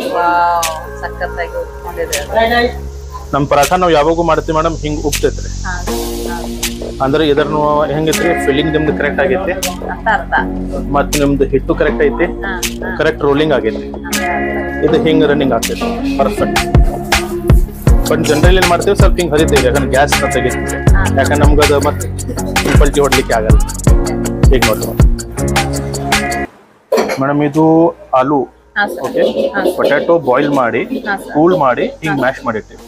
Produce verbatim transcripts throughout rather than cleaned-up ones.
Wow ಸಕ್ಕತ್ತಾಗಿ ಉಟ್ಕೊಂಡಿದೆ ನಮ್ಮ ಪರಾಠ ನಾವು ಯಾವಾಗೂ ಮಾಡ್ತೀವಿ ಮೇಡಮ್ ಹಿಂಗ್ ಉಪ್ತೈತ್ರಿ ಅಂದ್ರೆ ಇದನ್ನು ಹೆಂಗೈತ್ರಿ ಫಿಲ್ಲಿಂಗ್ ನಿಮ್ದು ಕರೆಕ್ಟ್ ಆಗೈತಿ ಮತ್ ನಿಮ್ದು ಹಿಟ್ಟು ಕರೆಕ್ಟ್ ಐತಿ ಕರೆಕ್ಟ್ ರೋಲಿಂಗ್ ಆಗೈತಿ ಇದು ಹಿಂಗ್ ರನ್ನಿಂಗ್ ಆಗ್ತೈತಿ ಪರ್ಫೆಕ್ಟ್ ಬಟ್ ಜನರಲ್ ಏನ್ ಮಾಡ್ತೀವಿ ಸ್ವಲ್ಪ ಹಿಂಗ್ ಹರಿತೀವಿ ಯಾಕಂದ್ರೆ ಗ್ಯಾಸ್ ತೆಗಿತೀವಿ ಯಾಕಂದ್ರೆ ನಮ್ಗೆ ಅದು ಮತ್ತೆ ಪಲ್ಟಿ ಹೊಡ್ಲಿಕ್ಕೆ ಆಗಲ್ಲ ಈಗ ನೋಡ್ತೀವಿ ಮೇಡಮ್ ಇದು ಆಲೂ ಓಕೆ ಪೊಟ್ಯಾಟೊ ಬಾಯ್ಲ್ ಮಾಡಿ ಕೂಲ್ ಮಾಡಿ ಹಿಂಗ್ ಮ್ಯಾಶ್ ಮಾಡಿರ್ತೀವಿ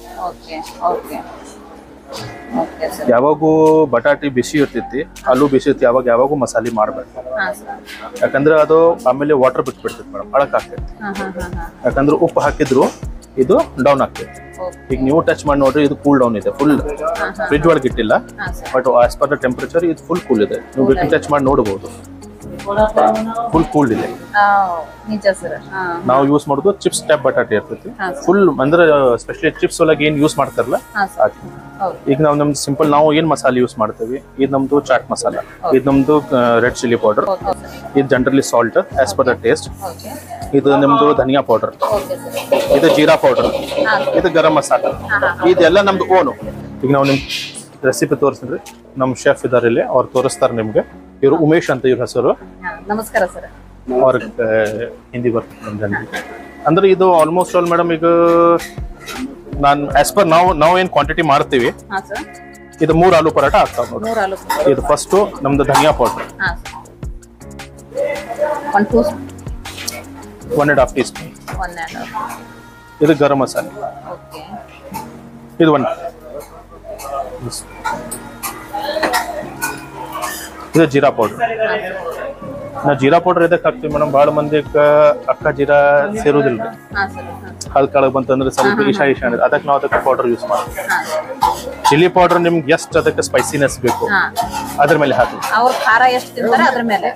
ಯಾವಾಗೂ ಬಟಾಟಿ ಬಿಸಿ ಇರ್ತೈತಿ ಆಲೂ ಬಿಸಿ ಇರ್ತಿ ಯಾವಾಗ ಯಾವಾಗೂ ಮಸಾಲೆ ಮಾಡ್ಬೇಕು ಯಾಕಂದ್ರೆ ಅದು ಆಮೇಲೆ ವಾಟರ್ ಬಿಟ್ಬಿಡ್ತೈತಿ ಮೇಡಮ್ ಅಳಕ್ ಆಗ್ತೈತಿ ಯಾಕಂದ್ರೆ ಉಪ್ಪು ಹಾಕಿದ್ರು ಇದು ಡೌನ್ ಆಗ್ತೈತಿ ಈಗ ನೀವು ಟಚ್ ಮಾಡಿ ನೋಡ್ರಿ ಇದು ಕೂಲ್ ಡೌನ್ ಇದೆ ಫುಲ್ ಫ್ರಿಜ್ ಒಳಗೆ ಇಟ್ಟಿಲ್ಲ but as per the temperature ಇದು ಫುಲ್ ಕೂಲ್ ಇದೆ ನೀವು ಟಚ್ ಮಾಡಿ ನೋಡಬಹುದು ಫುಲ್ ಕೂಲ್ಡ್ ಇದೆ ನಾವು ಯೂಸ್ ಮಾಡೋದು ಚಿಪ್ಸ್ ಟೈಪ್ ಬಟಾಟೆ ಇರ್ತೈತಿ ಫುಲ್ ಅಂದ್ರೆ ಸ್ಪೆಷಲಿ ಚಿಪ್ಸ್ ಒಳಗೆ ಏನ್ ಯೂಸ್ ಮಾಡ್ತಾರಲ್ಲ ಈಗ ನಾವು ನಮ್ದು ಸಿಂಪಲ್ ನಾವು ಏನ್ ಮಸಾಲೆ ಯೂಸ್ ಮಾಡ್ತೀವಿ ಇದು ನಮ್ದು ಚಾಟ್ ಮಸಾಲ ಇದು ನಮ್ದು ರೆಡ್ ಚಿಲ್ಲಿ ಪೌಡರ್ ಇದು generally salt as per the taste ಇದು ನಮ್ದು ಧನಿಯಾ ಪೌಡರ್ ಇದು ಜೀರಾ ಪೌಡರ್ ಇದು ಗರಂ ಮಸಾಲ ಇದೆಲ್ಲ ನಮ್ದು ಓನು ಈಗ ನಾವು ನಿಮ್ ರೆಸಿಪಿ ತೋರಿಸ್ರಿ ನಮ್ ಶೆಫ್ ಇದಾರೆ ಇಲ್ಲಿ ಅವ್ರು ತೋರಿಸ್ತಾರೆ ನಿಮ್ಗೆ ಇವರು ಉಮೇಶ್ ಅಂತ ಇವ್ರ ಹೆಸರು ನಮಸ್ಕಾರ ಸರ್ ಅವ್ರ ಹಿಂದಿ ಬರ್ತದೆ ನಮ್ ಜನರಿಗೆ ಅಂದ್ರೆ ಇದು ಆಲ್ಮೋಸ್ಟ್ ಆಲ್ ಮೇಡಮ್ ಈಗ ನಾನು ಆಸ್ ಪರ್ ನಾವು ನಾವು ಏನ್ ಕ್ವಾಂಟಿಟಿ ಮಾಡ್ತೀವಿ ಇದು ಮೂರ್ ಆಲೂ ಪರಾಟ ಆಗ್ತಾವ ನೋಡಿ ಇದು ಫಸ್ಟ್ ನಮ್ದು ಧನಿಯಾ powder one and half teaspoon ಇದು ಗರಂ ಮಸಾಲೆ ಇದು ಒನ್ ಇದು ಜೀರಾ ಪೌಡರ್ ನಾವು ಜೀರಾ ಪೌಡರ್ ಇದಕ್ಕೆ ಹಾಕ್ತಿವಿ ಮೇಡಮ್ ಬಹಳ ಮಂದಿ ಅಕ್ಕ ಜೀರಾ ಸೇರುದಿಲ್ಲ ಹಲ್ ಕಾಳಗ್ ಬಂತಂದ್ರೆ ಸ್ವಲ್ಪ ಇಶಾ ಇಶಾ ಅದಕ್ಕೆ ನಾವು ಅದಕ್ಕೆ ಪೌಡರ್ ಯೂಸ್ ಮಾಡ್ತೀವಿ ಚಿಲ್ಲಿ ಪೌಡರ್ ನಿಮ್ಗೆ ಎಷ್ಟು ಅದಕ್ಕೆ ಸ್ಪೈಸಿನೆಸ್ ಬೇಕು ಅದ್ರ ಮೇಲೆ ಹಾಕಿ ಅದ್ರ ಮೇಲೆ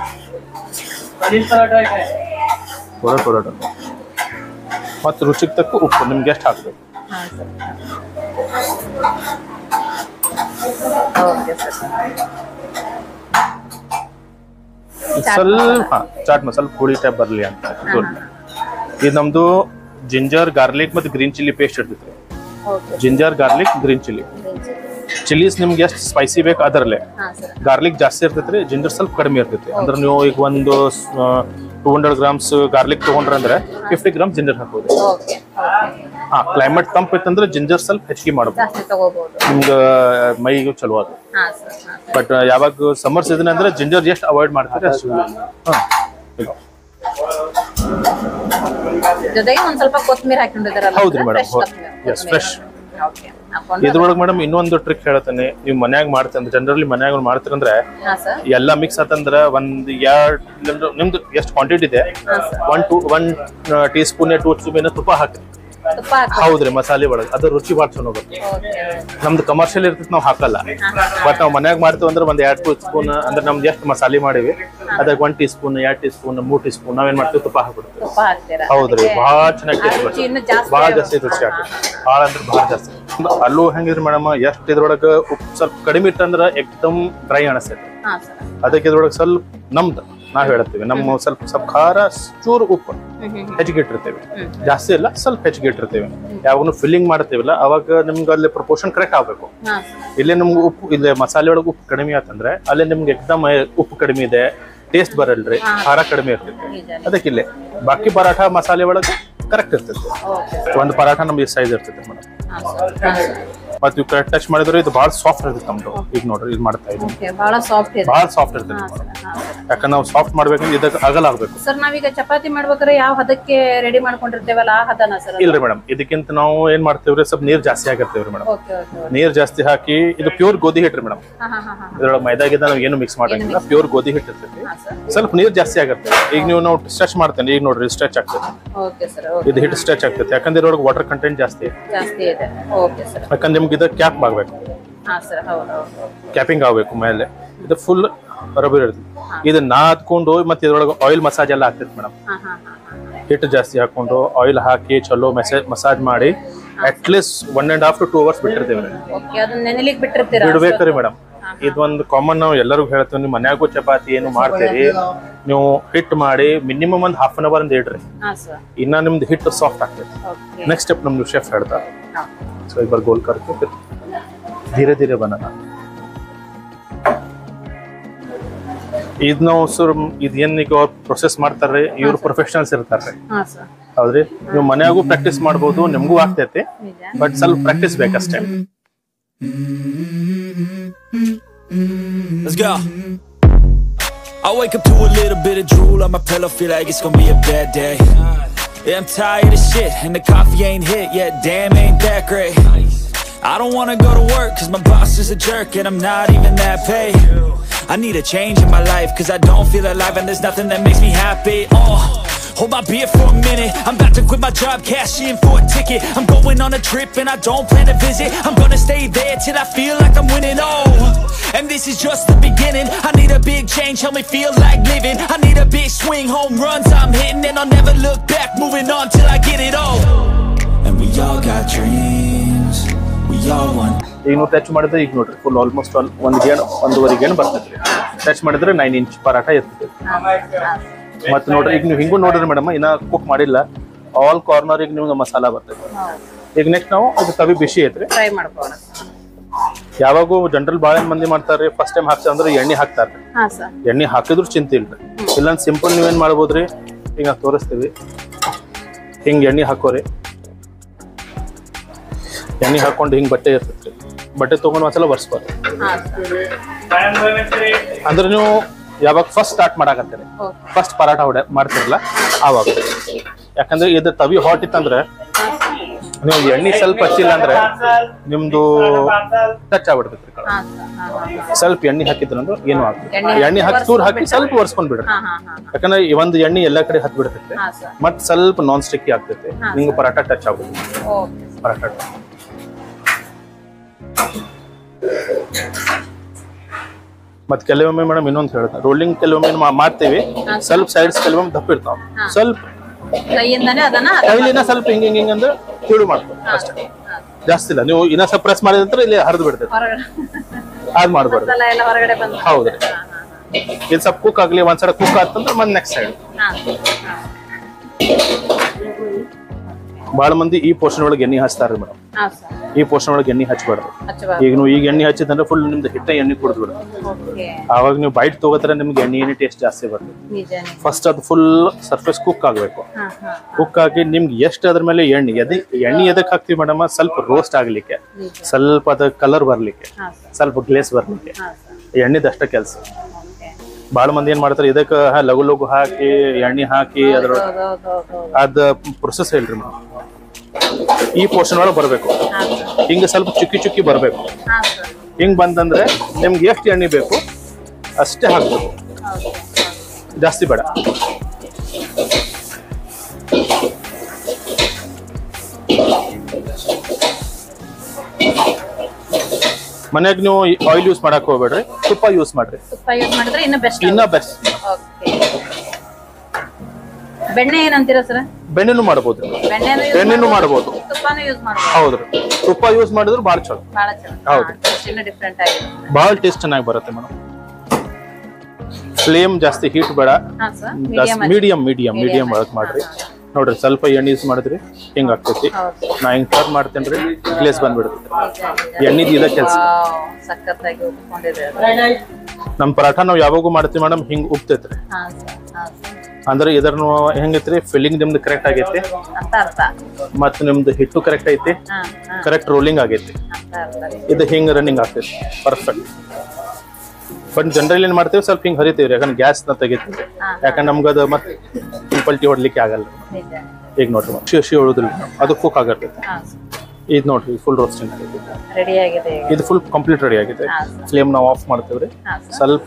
ಮತ್ತೆ ರುಚಿಗೆ ತಕ್ಕ ಉಪ್ಪು ನಿಮ್ಗೆ ಎಷ್ಟು ಹಾಕ್ಬೇಕು ಸ್ವಲ್ಪ ಚಾಟ್ ಮಸಾಲ ಪುಡಿ ಟೈಪ್ ಬರ್ಲಿ ಅಂತ ಇದು ನಮ್ದು ಜಿಂಜರ್ ಗಾರ್ಲಿಕ್ ಮತ್ತೆ ಗ್ರೀನ್ ಚಿಲ್ಲಿ ಪೇಸ್ಟ್ ಇರ್ತೈತಿ ginger garlic green chilli chillies ನಿಮ್ಗೆ ಎಷ್ಟು ಸ್ಪೈಸಿ ಬೇಕು ಅದರಲ್ಲೇ ಗಾರ್ಲಿಕ್ ಜಾಸ್ತಿ ಇರ್ತೈತ್ರಿ ಜಿಂಜರ್ ಸ್ವಲ್ಪ ಕಡಿಮೆ ಇರ್ತೈತಿ ಅಂದ್ರೆ ನೀವು ಈಗ ಒಂದು ಟೂ ಹಂಡ್ರೆಡ್ ಗ್ರಾಮ್ಸ್ ಗಾರ್ಲಿಕ್ ತಗೊಂಡ್ರ ಅಂದ್ರೆ ಫಿಫ್ಟಿ ಗ್ರಾಮ್ ಜಿಂಜರ್ ಹಾಕೋದು ಹಾ ಕ್ಲೈಮೇಟ್ ತಂಪ್ ಇತ್ತಂದ್ರೆ ಜಿಂಜರ್ ಸ್ವಲ್ಪ ಹೆಚ್ಚಿಗೆ ಮಾಡಬಹುದು ನಿಮ್ಗೆ ಮೈಗೂ ಚಲೋ ಅದು ಬಟ್ ಯಾವಾಗ ಸಮ್ಮರ್ ಸೀಸನ್ ಅಂದ್ರೆ ಜಿಂಜರ್ ಎಷ್ಟು ಅವಾಯ್ಡ್ ಮಾಡ್ತಾರೆ ಅಷ್ಟು ಜೊತೆಗೆ ಒಂದ್ ಸ್ವಲ್ಪ ಕೊತ್ತಂಬರಿ ಹಾಕೊಂಡಿದ್ದಾರಲ್ಲ ಹೌದ್ರಿ ಮೇಡಮ್ ಎಸ್ ಫ್ರೆಶ್ ಇದ್ರೊಳಗೆ ಮೇಡಮ್ ಇನ್ನೊಂದು ಟ್ರಿಕ್ ಹೇಳ್ತಾನೆ ನೀವು ಮನ್ಯಾಗ ಮಾಡ್ತಂದ್ರೆ ಜನರಲಿ ಮನ್ಯಾಗ ಮಾಡ್ತೀರಂದ್ರೆ ಎಲ್ಲಾ ಮಿಕ್ಸ್ ಆತಂದ್ರ ಒಂದ್ ಎರಡ್ ನಿಮ್ದು ಎಷ್ಟು ಕ್ವಾಂಟಿಟಿ ಇದೆ one two one teaspoon two spoon ತುಪ್ಪ ಹಾಕಿ ಹೌದ್ರಿ ಮಸಾಲೆ ಒಳಗೆ ಅದ್ರ ರುಚಿ ಭಾಳ ಚಲೋ ಬರುತ್ತೆ ನಮ್ದು ಕಮರ್ಷಿಯಲ್ ಇರ್ತೈತಿ ನಾವು ಹಾಕಲ್ಲ ಬಟ್ ನಾವು ಮನ್ಯಾಗ ಮಾಡ್ತೀವಿ ಅಂದ್ರೆ ಒಂದ್ ಎರಡ್ ಟೂ ಸ್ಪೂನ್ ಅಂದ್ರೆ ನಮ್ದು ಎಷ್ಟು ಮಸಾಲೆ ಮಾಡಿವಿ ಅದಕ್ಕೆ ಒನ್ ಟೀ ಸ್ಪೂನ್ ಎರಡ್ ಟೀ ಸ್ಪೂನ್ ಮೂರ್ ಟೀ ಸ್ಪೂನ್ ನಾವೇನ್ ಮಾಡ್ತೀವಿ ತುಪ್ಪ ಹಾಕ್ಬಿಡ್ತೀವಿ ಹೌದ್ರಿ ಬಹಳ ಚೆನ್ನಾಗಿ ಟೇಸ್ಟ್ ಬರ್ತದೆ ಬಹಳ ಜಾಸ್ತಿ ರುಚಿ ಆಗ್ತದೆ ಬಹಳ ಅಂದ್ರೆ ಬಹಳ ಜಾಸ್ತಿ ಅಲ್ಲೂ ಹೆಂಗಿದ್ರಿ ಮೇಡಮ್ ಎಷ್ಟು ಇದ್ರೊಳಗ ಉಪ್ಪು ಸ್ವಲ್ಪ ಕಡಿಮೆ ಇಟ್ಟಂದ್ರ ಎಕ್ದಮ್ ಡ್ರೈ ಅನಿಸ್ತೈತಿ ಅದಕ್ಕೆ ಇದ್ರೊಳಗೆ ಸ್ವಲ್ಪ ನಮ್ದು ನಾವ್ ಹೇಳ್ತೀವಿ ನಮ್ಮ ಸ್ವಲ್ಪ ಸ್ವಲ್ಪ ಖಾರ ಚೂರು ಉಪ್ಪು ಹೆಚ್ಚಿಗೆ ಇಟ್ಟಿರ್ತೇವೆ ಜಾಸ್ತಿ ಇಲ್ಲ ಸ್ವಲ್ಪ ಹೆಚ್ಚಿಗೆ ಇಟ್ಟಿರ್ತೇವೆ ಯಾವಾಗ ಫಿಲ್ಲಿಂಗ್ ಮಾಡ್ತೇವಲ್ಲ ಅವಾಗ ನಿಮ್ಗೆ ಅಲ್ಲಿ ಪ್ರಪೋರ್ಷನ್ ಕರೆಕ್ಟ್ ಆಗ್ಬೇಕು ಇಲ್ಲೇ ನಮ್ಗೆ ಉಪ್ಪು ಇಲ್ಲೇ ಮಸಾಲೆ ಒಳಗೆ ಉಪ್ಪು ಕಡಿಮೆ ಆತಂದ್ರೆ ಅಲ್ಲೇ ನಿಮ್ಗೆ ಎಕ್ದಮ್ ಉಪ್ಪು ಕಡಿಮೆ ಇದೆ ಟೇಸ್ಟ್ ಬರಲ್ರಿ ಖಾರ ಕಡಿಮೆ ಇರ್ತೈತಿ ಅದಕ್ಕೆ ಇಲ್ಲೇ ಬಾಕಿ ಪರಾಠ ಮಸಾಲೆ ಒಳಗೆ ಕರೆಕ್ಟ್ ಇರ್ತೈತಿ ಒಂದು ಪರಾಠ ನಮ್ಗೆ ಸೈಜ್ ಇರ್ತೈತಿ ಮೇಡಮ್ ಮತ್ತೆ ನೀವು ಕರೆಕ್ಟ್ ಟಚ್ ಮಾಡಿದ್ರೆ ಇದು ಬಹಳ ಸಾಫ್ಟ್ ಇರ್ತೈತಿ ನಮ್ದು ಈಗ ನೋಡ್ರಿ ಇದು ಮಾಡ್ತಾ ಇದ್ದೀವಿ ಬಹಳ ಸಾಫ್ಟ್ ಇದೆ ಬಹಳ ಸಾಫ್ಟ್ ಇರ್ತೈತಿ ಯಾಕಂದ್ರೆ ನಾವು ಸಾಫ್ಟ್ ಮಾಡ್ಬೇಕಂದ್ರೆ ಇದಕ್ಕೆ ಅಗಲ ಆಗ್ಬೇಕು ಸರ್ ನಾವೀಗ ಚಪಾತಿ ಮಾಡ್ಬೇಕಾದ್ರೆ ಯಾವ ಹದಕ್ಕೆ ರೆಡಿ ಮಾಡ್ಕೊಂಡಿರ್ತೇವಲ್ಲ ಆ ಹದನ ಸರ್ ಇಲ್ರಿ ಮೇಡಮ್ ಇದಕ್ಕಿಂತ ನಾವು ಏನ್ ಮಾಡ್ತೇವ್ರಿ ಸ್ವಲ್ಪ ನೀರ್ ಜಾಸ್ತಿ ಹಾಕಿರ್ತೇವ್ರಿ ಮೇಡಮ್ ನೀರ್ ಜಾಸ್ತಿ ಹಾಕಿ ಇದು ಪ್ಯೂರ್ ಗೋಧಿ ಹಿಟ್ರಿ ಮೇಡಮ್ ಇದ್ರೊಳಗೆ ಮೈದಾ ಗಿದ ನಾವು ಏನು ಮಿಕ್ಸ್ ಮಾಡಂಗಿಲ್ಲ ಪ್ಯೂರ್ ಗೋಧಿ ಹಿಟ್ಟು ಇರ್ತೈತಿ ಸ್ವಲ್ಪ ನೀರ್ ಜಾಸ್ತಿ ಆಗತ್ತೆ ಈಗ ನೀವು ನಾವು ಸ್ಟ್ರೆಚ್ ಮಾಡ್ತೇನೆ ಈಗ ನೋಡ್ರಿ ಸ್ಟ್ರೆಚ್ ಆಗ್ತೈತಿ ಇದು ಹಿಟ್ಟು ಸ್ಟ್ರೆಚ್ ಆಗ್ತೈತಿ ಯಾಕಂದ್ರೆ ಇದ್ರೊಳಗೆ ವಾಟರ್ ಕಂಟೆಂಟ್ ಜಾಸ್ತಿ ಇದೆ ಯಾಕಂದ್ರೆ ನಿಮ್ಗೆ ಇದು ಕ್ಯಾಪ್ ಆಗ್ಬೇಕು ಕ್ಯಾಪಿಂಗ್ ಆಗ್ಬೇಕು ಮೇಲೆ ಇದು ಫುಲ್ ರಬ್ಬರ್ ಇರ್ತೈತಿ ಇದನ್ನ ನಾದ್ಕೊಂಡು ಮತ್ತೆ ಇದ್ರೊಳಗೆ ಆಯಿಲ್ ಮಸಾಜ್ ಎಲ್ಲ ಆಗ್ತೈತಿ ಮೇಡಮ್ ಹಿಟ್ಟು ಜಾಸ್ತಿ ಹಾಕೊಂಡು ಆಯಿಲ್ ಹಾಕಿ ಚಲೋ ಮೆಸೇಜ್ ಮಸಾಜ್ ಮಾಡಿ at least one and half to two hours ಬಿಟ್ಟಿರ್ತೇವೆ ಬಿಡ್ಬೇಕ್ರಿ ಮೇಡಮ್ ಇದೊಂದು ಕಾಮನ್ ನಾವು ಎಲ್ಲರಿಗೂ ಹೇಳ್ತೀವಿ. ನೀವು ಮನ್ಯಾಗೂ ಚಪಾತಿ ಏನು ಮಾಡ್ತೀರಿ, ನೀವು ಹಿಟ್ಟು ಮಾಡಿ ಮಿನಿಮಮ್ ಒಂದು ಹಾಫ್ ಅನ್ ಅವರ್ ಅಂತ ಇಡ್ರಿ, ಇನ್ನ ನಿಮ್ದು ಹಿಟ್ಟು ಸಾಫ್ಟ್ ಆಗ್ತದೆ. ನೆಕ್ಸ್ಟ್ ಸ್ಟೆಪ್ ನಮ್ದು ಶೆಫ್ ಹೇಳ್ತಾರೆ. ಸೊ एक बार गोल करके फिर धीरे धीरे बनाना. ಇದನ್ನ ಸರ್ ಇದೇನೀಗ ಅವ್ರು ಪ್ರೊಸೆಸ್ ಮಾಡ್ತಾರೆ, ಇವ್ರು ಪ್ರೊಫೆಷನಲ್ಸ್ ಇರ್ತಾರೆ. ಹೌದ್ರಿ, ನೀವು ಮನ್ಯಾಗೂ ಪ್ರಾಕ್ಟೀಸ್ ಮಾಡ್ಬೋದು, ನಿಮ್ಗೂ ಆಗ್ತೈತಿ, ಬಟ್ ಸ್ವಲ್ಪ ಪ್ರಾಕ್ಟೀಸ್ ಬೇಕಷ್ಟೇ. Let's go. I wake up to a little bit of drool on my pillow, feel like it's gonna be a bad day. Yeah, I'm tired of shit and the coffee ain't hit yet, damn ain't that great. I don't wanna go to work cause my boss is a jerk and I'm not even that paid. I need a change in my life cause I don't feel alive and there's nothing that makes me happy. Oh, hold my beer for a minute, I'm about to quit my job, cash in for a ticket. I'm going on a trip and I don't plan to visit, I'm gonna stay there till I feel like I'm winning. Oh, and this is just the beginning, I need a big change, help me feel like living. I need a big swing, home runs I'm hitting, and I'll never look back, moving on till I get it all. And we all got dreams, we all want. ಈಗ ನೀವು touch ಮಾಡಿದ್ರೆ ಈಗ ನೋಡ್ರಿ full almost ಒಂದು ಗೇಣು ಒಂದೂವರೆ ಗೇಣು ಬರ್ತೈತ್ರಿ. Touch ಮಾಡಿದ್ರೆ nine inch paratha ಇರ್ತೈತಿ. ಮತ್ತೆ ನೋಡ್ರಿ ಈಗ ನೀವು ಹಿಂಗೂ ನೋಡ್ರಿ ಮೇಡಮ್, ಇನ್ನ ಕುಕ್ ಮಾಡಿಲ್ಲ, ಆಲ್ ಕಾರ್ನರ್ ಈಗ ನಿಮ್ಗೆ ಮಸಾಲ ಬರ್ತೈತಿ. ಈಗ ನೆಕ್ಸ್ಟ್ ನಾವು ಅದು ತವಿ ಬಿಸಿ ಐತ್ರಿ, ಫ್ರೈ ಮಾಡ್ಕೊಳ್ಳೋಣ. ಯಾವಾಗೂ ಜನರಲ್ ಬಾಳೆ ಮಂದಿ ಮಾಡ್ತಾರ್ರಿ, ಫಸ್ಟ್ ಟೈಮ್ ಹಾಕ್ತಾರೆ ಅಂದ್ರೆ ಎಣ್ಣೆ ಹಾಕ್ತಾರ್ರಿ. ಎಣ್ಣೆ ಹಾಕಿದ್ರು ಚಿಂತೆ ಇಲ್ರಿ, ಇಲ್ಲ ಸಿಂಪಲ್ ನೀವೇನ್ ಮಾಡ್ಬೋದ್ರಿ, ಹಿಂಗ ತೋರಿಸ್ತೀವಿ. ಹಿಂಗ್ ಎಣ್ಣೆ ಹಾಕೋರಿ, ಎಣ್ಣೆ ಹಾಕೊಂಡು ಹಿಂಗ್ ಬಟ್ಟೆ ಇರ್ತೈತ್ರಿ, ಬಟ್ಟೆ ತಗೊಂಡ್ ಒಂದ್ಸಲ ಒರೆಸ್ಬಾರ್ದು. ಅಂದ್ರೆ ನೀವು ಯಾವಾಗ ಫಸ್ಟ್ ಸ್ಟಾರ್ಟ್ ಮಾಡಾಕತ್ತೀರಿ, ಫಸ್ಟ್ ಪರಾಟ ಹೊಡೆ ಮಾಡ್ತಿರಲ್ಲ ಆವಾಗ, ಯಾಕಂದ್ರೆ ಇದು ತವಿ ಹಾಟ್ ಇತ್ತಂದ್ರೆ ನೀವು ಎಣ್ಣೆ ಸ್ವಲ್ಪ ಹಚ್ಚಿಲ್ಲ ಅಂದ್ರೆ ನಿಮ್ದು ಟಚ್ ಆಗ್ಬಿಡ್ತೈತ್ರಿ. ಸ್ವಲ್ಪ ಎಣ್ಣೆ ಹಾಕಿದ್ರಂದ್ರೆ ಏನು ಆಗ್ತದೆ, ಎಣ್ಣೆ ಹಾಕಿ ಚೂರ್ ಹಾಕಿ ಸ್ವಲ್ಪ ಒರೆಸ್ಕೊಂಡ್ ಬಿಡ್ರಿ, ಯಾಕಂದ್ರೆ ಒಂದು ಎಣ್ಣೆ ಎಲ್ಲಾ ಕಡೆ ಹತ್ ಬಿಡ್ತೈತೆ, ಮತ್ ಸ್ವಲ್ಪ ನಾನ್ ಸ್ಟಿಕ್ಕಿ ಆಗ್ತೈತೆ, ನಿಮ್ಗೆ ಪರಾಟ ಟಚ್ ಆಗುತ್ತೆ. ಪರಾಟ ಮತ್ ಕೆಲವೊಮ್ಮೆ ಮೇಡಮ್ ಇನ್ನೊಂದು ಹೇಳ್ತಾರೆ, ರೋಲಿಂಗ್ ಕೆಲವೊಮ್ಮೆ ಮಾಡ್ತೇವೆ, ಸ್ವಲ್ಪ ಸೈಡ್ಸ್ ಕೆಲವೊಮ್ಮೆ ದಪ್ಪ ಇರ್ತಾವ, ಸ್ವಲ್ಪ ಕೈಲಿನ ಸ್ವಲ್ಪ ಹಿಂಗ ಹಿಂಗ ಹಿಂಗ ಅಂದ್ರೆ ತಿಳು ಮಾಡ್ಕೊ ಅಷ್ಟೇ, ಜಾಸ್ತಿ ಇಲ್ಲ. ನೀವು ಇನ್ನ ಸ್ವಲ್ಪ ಪ್ರೆಸ್ ಮಾಡಿದ್ರೆ ಇಲ್ಲಿ ಹರಿದು ಬಿಡ್ತೈತೆ, ಅದ್ ಮಾಡ್ಬಾರ್ದು. ಹೌದ್ರಿ, ಇದು ಸ್ವಲ್ಪ ಕುಕ್ ಆಗ್ಲಿ, ಒಂದ್ ಸೈಡ್ ಕುಕ್ ಆತಂದ್ರೆ ಮತ್ತೆ ನೆಕ್ಸ್ಟ್ ಸೈಡ್. ಬಾಳ ಮಂದಿ ಈ ಪೋರ್ಷನ್ ಒಳಗೆ ಎಣ್ಣೆ ಹಚ್ತಾರ್ರಿ ಮೇಡಮ್, ಈ ಪೋರ್ಷನ್ ಒಳಗೆ ಎಣ್ಣೆ ಹಚ್ಬಾರ್ದು. ಈಗ ನೀವು ಈಗ ಎಣ್ಣೆ ಹಚ್ಚಿದ್ರೆ ಫುಲ್ ನಿಮ್ದು ಹಿಟ್ಟ ಎಣ್ಣೆ ಕುಡಿದ್ ಬಿಡ್ರಿ, ಆವಾಗ ನೀವು ಬೈಟ್ ತಗೋತಾರೆ ನಿಮ್ಗೆ ಎಣ್ಣೆ ಎಣ್ಣೆ ಟೇಸ್ಟ್ ಜಾಸ್ತಿ ಬರ್ತದೆ. ಫಸ್ಟ್ ಅದು ಫುಲ್ ಸರ್ಫೇಸ್ ಕುಕ್ ಆಗ್ಬೇಕು, ಕುಕ್ ಆಗಿ ನಿಮ್ಗೆ ಎಷ್ಟು ಅದ್ರ ಮೇಲೆ ಎಣ್ಣೆ ಎದೆ ಎಣ್ಣೆ ಎದಕ್ ಹಾಕ್ತಿವಿ ಮೇಡಮ್, ಸ್ವಲ್ಪ ರೋಸ್ಟ್ ಆಗ್ಲಿಕ್ಕೆ, ಸ್ವಲ್ಪ ಅದ ಕಲರ್ ಬರ್ಲಿಕ್ಕೆ, ಸ್ವಲ್ಪ ಗ್ಲೇಸ್ ಬರ್ಲಿಕ್ಕೆ, ಎಣ್ಣೆದಷ್ಟ ಕೆಲಸ. ಬಾಳ ಮಂದಿ ಏನ್ ಮಾಡ್ತಾರೆ, ಇದಕ್ಕ ಲಘು ಲಘು ಹಾಕಿ ಎಣ್ಣೆ ಹಾಕಿ ಅದ್ರ ಅದ ಪ್ರೊಸೆಸ್ ಹೇಳ್ರಿ ಮೇಡಮ್. ಈ ಪೋರ್ಷನ್ ಒಳಗೆ ಬರ್ಬೇಕು, ಹಿಂಗ ಸ್ವಲ್ಪ ಚುಕ್ಕಿ ಚುಕ್ಕಿ ಬರ್ಬೇಕು. ಹಿಂಗ್ ಬಂದಂದ್ರೆ ನಿಮ್ಗೆ ಎಷ್ಟು ಎಣ್ಣೆ ಬೇಕು ಅಷ್ಟೇ ಹಾಕ್ಬೇಕು, ಜಾಸ್ತಿ ಬೇಡ. ಮನ್ಯಾಗ ನೀವು ಆಯಿಲ್ ಯೂಸ್ ಮಾಡಕ್ ಹೋಗ್ಬೇಡ್ರಿ, ತುಪ್ಪ ಯೂಸ್ ಮಾಡ್ರಿ, ಇನ್ನ ಬೆಸ್ಟ್. ಬೆಣ್ಣೆ ಏನಂತೀರಾ ಸರ್? ಬೆಣ್ಣೆನೂ ಮಾಡಬಹುದು, ಬೆಣ್ಣೆನೂ ಮಾಡಬಹುದು. ಹೌದ್ರಿ, ತುಪ್ಪ ಯೂಸ್ ಮಾಡಿದ್ರು ಬಹಳ ಚಲೋ. ಹೌದು, ಬಹಳ ಟೇಸ್ಟ್ ಚೆನ್ನಾಗಿ ಬರುತ್ತೆ ಮೇಡಮ್. ಫ್ಲೇಮ್ ಜಾಸ್ತಿ ಹೀಟ್ ಬೇಡ, ಮೀಡಿಯಂ ಮೀಡಿಯಂ ಮೀಡಿಯಂ ಒಳಗ್ ಮಾಡ್ರಿ. ನೋಡ್ರಿ ಸ್ವಲ್ಪ ಎಣ್ಣೆ ಯೂಸ್ ಮಾಡಿದ್ರಿ ಹಿಂಗ ಆಗ್ತೈತಿ. ನಾ ಹಿಂಗ್ ಟರ್ನ್ ಮಾಡ್ತೇನ್ರಿ, ಗ್ಲೇಸ್ ಬಂದ್ಬಿಡ್ತೈತಿ. ಎಣ್ಣೆದು ಇದ ಕೆಲಸ. ನಮ್ ಪರಾಠ ನಾವ್ ಯಾವಾಗೂ ಮಾಡ್ತೀವಿ ಮೇಡಮ್, ಹಿಂಗ್ ಉಪ್ತೈತ್ರಿ. ಅಂದ್ರೆ ಇದರ ಹೆಂಗೈತ್ರಿ, ಫಿಲ್ಲಿಂಗ್ ನಿಮ್ದು ಕರೆಕ್ಟ್ ಆಗೈತಿ, ಮತ್ ನಿಮ್ದು ಹಿಟ್ಟು ಕರೆಕ್ಟ್ ಐತಿ, ಕರೆಕ್ಟ್ ರೋಲಿಂಗ್ ಆಗೈತಿ. ಇದು ಹಿಂಗ್ ರನ್ನಿಂಗ್ ಆಗ್ತೈತಿ ಪರ್ಫೆಕ್ಟ್. ಬಟ್ ಜನರಲ್ ಏನ್ ಮಾಡ್ತೇವೆ, ಸ್ವಲ್ಪ ಹಿಂಗ್ ಹರಿತೀವ್ರಿ, ಯಾಕಂದ್ರೆ ಗ್ಯಾಸ್ ನ ತೆಗಿತೀವಿ, ಯಾಕಂದ್ರೆ ನಮ್ಗದ ಮತ್ತೆ ಪಲ್ಟಿ ಹೊಡ್ಲಿಕ್ಕೆ ಆಗಲ್ಲ. ಈಗ ನೋಡ್ರಿ ಹಸಿ ಹಸಿ ಹೊಡುದಿಲ್ಲ, ಅದು ಕುಕ್ ಆಗಿರ್ತೈತಿ. ಇದು ನೋಡ್ರಿ ಫುಲ್ ರೋಸ್ಟಿಂಗ್ ಆಗೈತಿ, ಇದು ಫುಲ್ ಕಂಪ್ಲೀಟ್ ರೆಡಿ ಆಗಿದೆ. ಫ್ಲೇಮ್ ನಾವು ಆಫ್ ಮಾಡ್ತೇವ್ರಿ, ಸ್ವಲ್ಪ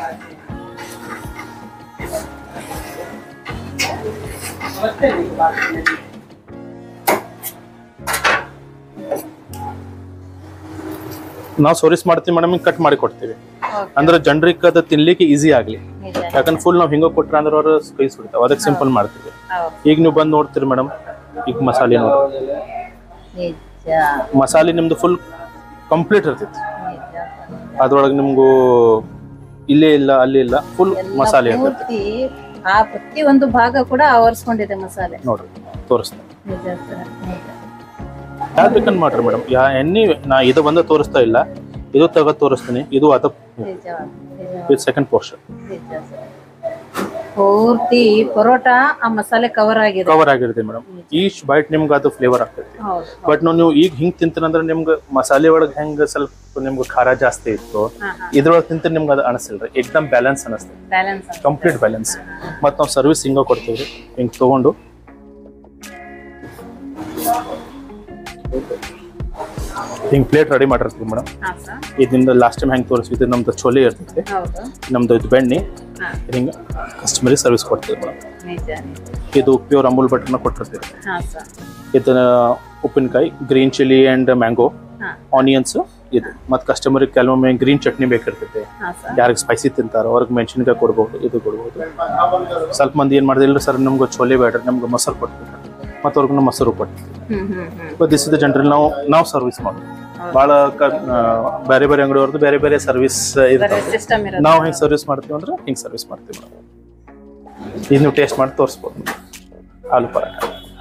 ನಾವು ಸೋರಿಸ್ ಮಾಡ್ತೀವಿ ಮೇಡಮ್, ಕಟ್ ಮಾಡಿ ಕೊಡ್ತೀವಿ, ಅಂದ್ರೆ ಜನರಿಗೆ ಅದು ತಿನ್ಲಿಕ್ಕೆ ಈಸಿ ಆಗ್ಲಿ. ಯಾಕಂದ್ರೆ ಫುಲ್ ನಾವು ಹಿಂಗ ಕೊಟ್ರ ಅಂದ್ರೆ ಅವ್ರು ಕೈ ಸುಡ್ತಾವ, ಅದಕ್ಕೆ ಸಿಂಪಲ್ ಮಾಡ್ತೀವಿ. ಈಗ ನೀವು ಬಂದ್ ನೋಡ್ತೀರಿ ಮೇಡಮ್, ಈಗ ಮಸಾಲೆ ನೋಡ್ರಿ, ಮಸಾಲೆ ನಿಮ್ದು ಫುಲ್ ಕಂಪ್ಲೀಟ್ ಇರ್ತೈತಿ. ಅದ್ರೊಳಗೆ ನಿಮ್ಗೂ ಇಲ್ಲೇ ಇಲ್ಲ ಅಲ್ಲಿ ಇಲ್ಲ ಫುಲ್ ಮಸಾಲೆ ಪೂರ್ತಿ ಆ ಪ್ರತಿ ಒಂದು ಭಾಗ ಕೂಡ ಆವರಿಸ್ಕೊಂಡಿದೆ ಮಸಾಲೆ. ನೋಡ್ರಿ ತೋರಿಸ್ತೇನೆ ಯಾವ್ದು ಬೇಕಂತ ಮಾಡ್ರಿ ಮೇಡಮ್. ಯಾ ಎಣ್ಣೆ ನಾ ಇದು ಬಂದ ತೋರಿಸ್ತಾ ಇಲ್ಲ, ಇದು ತಗೋ ತೋರಿಸ್ತೀನಿ. ಇದು ಅದ ಸೆಕೆಂಡ್ ಪೋರ್ಷನ್ ಪೂರ್ತಿ ಪರೋಟ ಆ ಮಸಾಲೆ ಕವರ್ ಆಗಿದೆ ಕವರ್ ಆಗಿರುತ್ತೆ ಮೇಡಮ್. ಈಚ್ ಬೈಟ್ ನಿಮ್ಗೆ ಅದು ಫ್ಲೇವರ್ ಆಗ್ತೈತಿ. ಬಟ್ ನಾವು ನೀವು ಈಗ ಹಿಂಗ್ ತಿಂತೀನಂದ್ರೆ ನಿಮ್ಗೆ ಮಸಾಲೆ ಒಳಗೆ ಹೆಂಗ ಸ್ವಲ್ಪ ನಿಮ್ಗೆ ಖಾರ ಜಾಸ್ತಿ ಇತ್ತು, ಇದ್ರೊಳಗೆ ತಿಂತ ನಿಮ್ಗೆ ಅದು ಅನಿಸಿಲ್ರಿ. ಏಕ್ದಮ್ ಬ್ಯಾಲೆನ್ಸ್ ಅನಿಸ್ತದೆ, ಕಂಪ್ಲೀಟ್ ಬ್ಯಾಲೆನ್ಸ್. ಮತ್ ನಾವು ಸರ್ವಿಸ್ ಹಿಂಗ ಕೊಡ್ತೀವ್ರಿ. ಹಿಂಗ್ ತಗೊಂಡು ಹಿಂಗ್ ಪ್ಲೇಟ್ ರೆಡಿ ಮಾಡಿರ್ತೀವಿ ಮೇಡಮ್. ಇದರಿಂದ ಲಾಸ್ಟ್ ಟೈಮ್ ಹೆಂಗ್ ತೋರಿಸಿದ್ದು ನಮ್ದು ಚೋಲೆ ಇರ್ತೈತಿ, ನಮ್ದು ಇದು ಬೆಣ್ಣೆ ಹಿಂಗ ಕಸ್ಟಮರಿಗೆ ಸರ್ವಿಸ್ ಕೊಡ್ತೀವಿ ಮೇಡಮ್. ಇದು ಪ್ಯೂರ್ ಅಮೂಲ್ ಬಟರ್ನ ಕೊಟ್ಟಿರ್ತೀವಿ. ಇದನ್ನ ಉಪ್ಪಿನಕಾಯಿ, green chilli and mango, onions ಇದು. ಮತ್ತು ಕಸ್ಟಮರಿಗೆ ಕೆಲವೊಮ್ಮೆ ಗ್ರೀನ್ ಚಟ್ನಿ ಬೇಕಿರ್ತೈತೆ, ಯಾರಿಗೆ ಸ್ಪೈಸಿ ತಿಂತಾರೋ ಅವ್ರಿಗೆ ಮೆಣಸಿನ್ಕಾಯಿ ಕೊಡ್ಬೋದು, ಇದು ಕೊಡ್ಬೋದು. ಸ್ವಲ್ಪ ಮಂದಿ ಏನು ಮಾಡಿದಿಲ್ಲ ಸರ್ ನಮ್ಗೆ ಚೋಲೆ ಬೇಡ್ರಿ, ನಮ್ಗೆ ಮೊಸರು ಕೊಟ್ಬಿಟ್ರೆ ಮತ್ತು ಅವ್ರಿಗೂ ಮೊಸರು ಕೊಡ್ತೀವಿ. ದಿಸ್ ಇಸ್ ದ ಜನರಲ್ ನಾವು ನಾವು ಸರ್ವಿಸ್ ಮಾಡೋದು. ಭಾಳ ಬೇರೆ ಬೇರೆ ಅಂಗಡಿಯವ್ರದ್ದು ಬೇರೆ ಬೇರೆ ಸರ್ವಿಸ್ ಇರ್ತದೆ. ನಾವು ಹೆಂಗೆ ಸರ್ವಿಸ್ ಮಾಡ್ತೀವಿ ಅಂದ್ರೆ ಹಿಂಗೆ ಸರ್ವಿಸ್ ಮಾಡ್ತೀವಿ ಮೇಡಮ್. ಇದು ನೀವು ಟೇಸ್ಟ್ ಮಾಡಿ ತೋರಿಸ್ಬೋದು. ಆಲೂ ಪರಾಠ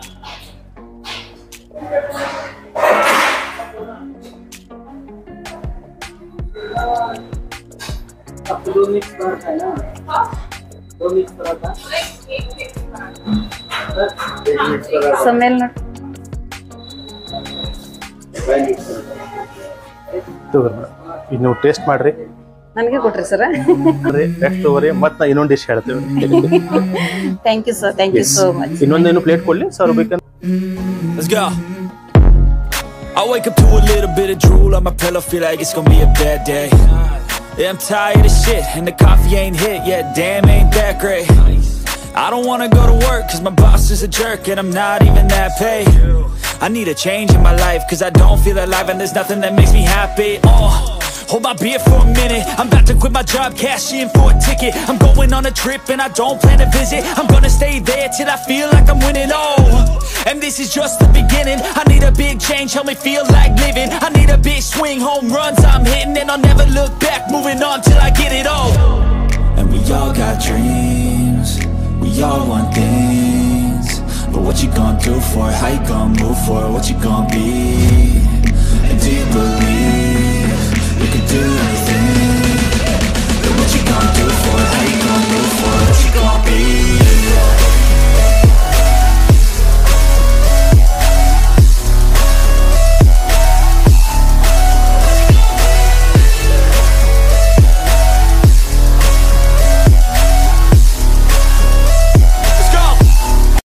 ಇದು ನೀವು ಟೇಸ್ಟ್ ಮಾಡ್ರಿ, ನನಗೆ ಕೊಟ್ರಿ ಸರ್. ನೆಕ್ಸ್ಟ್ ತಗೋರಿ, ಮತ್ತೆ ಇನ್ನೊಂದು ಡಿಶ್ ಹೇಳ್ತೀವಿ. Thank you sir, thank you so much. ಇನ್ನೊಂದು ಏನು ಪ್ಲೇಟ್ ಕೊಡ್ಲಿ ಸರ್ ಬೇಕಂತ. Let's go. I wake up to a little bit of drool on my pillow, feel like it's gonna be a bad day. Yeah, I'm tired of shit and the coffee ain't hit yet, damn ain't that great. I don't wanna go to work cause my boss is a jerk and I'm not even that paid. I need a change in my life cause I don't feel alive and there's nothing that makes me happy. Oh, hold my beer for a minute, I'm about to quit my job, cash in for a ticket. I'm going on a trip and I don't plan to visit, I'm gonna stay there till I feel like I'm winning. Oh, and this is just the beginning, I need a big change, help me feel like living. I need a big swing, home runs I'm hitting, and I'll never look back, moving on till I get it all. And we all got dreams, we all want things, but what you gonna do for it, how you gonna move for it, what you gonna be, and do you believe you can do anything, but what you gonna do for it, how you gonna move for it, what you gonna be.